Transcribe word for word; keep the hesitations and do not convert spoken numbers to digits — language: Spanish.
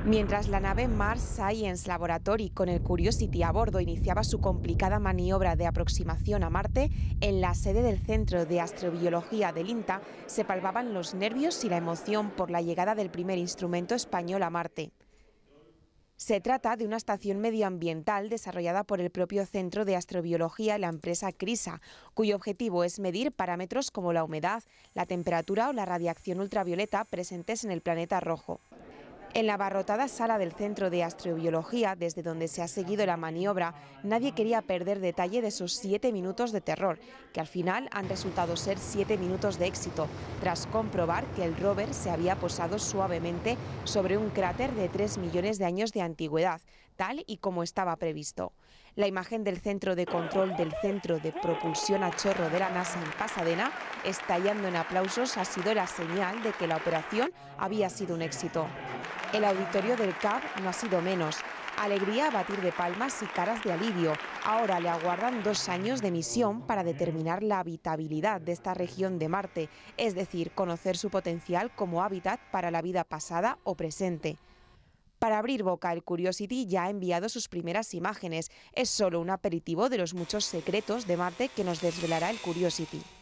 Mientras la nave Mars Science Laboratory con el Curiosity a bordo iniciaba su complicada maniobra de aproximación a Marte, en la sede del Centro de Astrobiología del INTA se palpaban los nervios y la emoción por la llegada del primer instrumento español a Marte. Se trata de una estación medioambiental desarrollada por el propio Centro de Astrobiología y la empresa CRISA, cuyo objetivo es medir parámetros como la humedad, la temperatura o la radiación ultravioleta presentes en el planeta rojo. En la abarrotada sala del Centro de Astrobiología, desde donde se ha seguido la maniobra, nadie quería perder detalle de esos siete minutos de terror, que al final han resultado ser siete minutos de éxito, tras comprobar que el rover se había posado suavemente sobre un cráter de tres millones de años de antigüedad, tal y como estaba previsto. La imagen del centro de control del Centro de Propulsión a Chorro de la NASA en Pasadena, estallando en aplausos, ha sido la señal de que la operación había sido un éxito. El auditorio del C A B no ha sido menos. Alegría, batir de palmas y caras de alivio. Ahora le aguardan dos años de misión para determinar la habitabilidad de esta región de Marte, es decir, conocer su potencial como hábitat para la vida pasada o presente. Para abrir boca, el Curiosity ya ha enviado sus primeras imágenes. Es solo un aperitivo de los muchos secretos de Marte que nos desvelará el Curiosity.